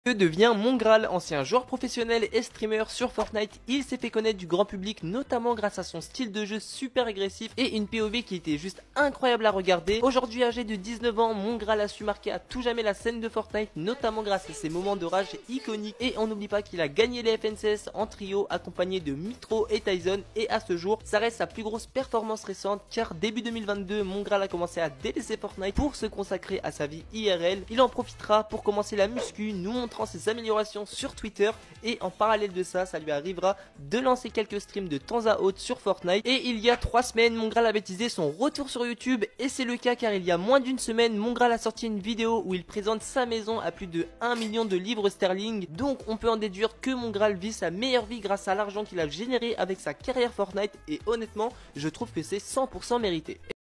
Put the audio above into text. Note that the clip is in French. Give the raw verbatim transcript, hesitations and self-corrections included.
Que devient Mon Graal? Ancien joueur professionnel et streamer sur Fortnite, il s'est fait connaître du grand public notamment grâce à son style de jeu super agressif et une P O V qui était juste incroyable à regarder. Aujourd'hui âgé de dix-neuf ans, Mon Graal a su marquer à tout jamais la scène de Fortnite, notamment grâce à ses moments de rage iconiques. Et on n'oublie pas qu'il a gagné les F N C S en trio accompagné de Mitro et Tyson, et à ce jour ça reste sa plus grosse performance récente car début deux mille vingt-deux, Mon Graal a commencé à délaisser Fortnite pour se consacrer à sa vie I R L. Il en profitera pour commencer la muscu, nous montrant ses améliorations sur Twitter, et en parallèle de ça, ça lui arrivera de lancer quelques streams de temps à autre sur Fortnite. Et il y a trois semaines, Mon Graal a baptisé son retour sur YouTube, et c'est le cas car il y a moins d'une semaine, Mon Graal a sorti une vidéo où il présente sa maison à plus de un million de livres sterling. Donc on peut en déduire que Mon Graal vit sa meilleure vie grâce à l'argent qu'il a généré avec sa carrière Fortnite, et honnêtement, je trouve que c'est cent pour cent mérité.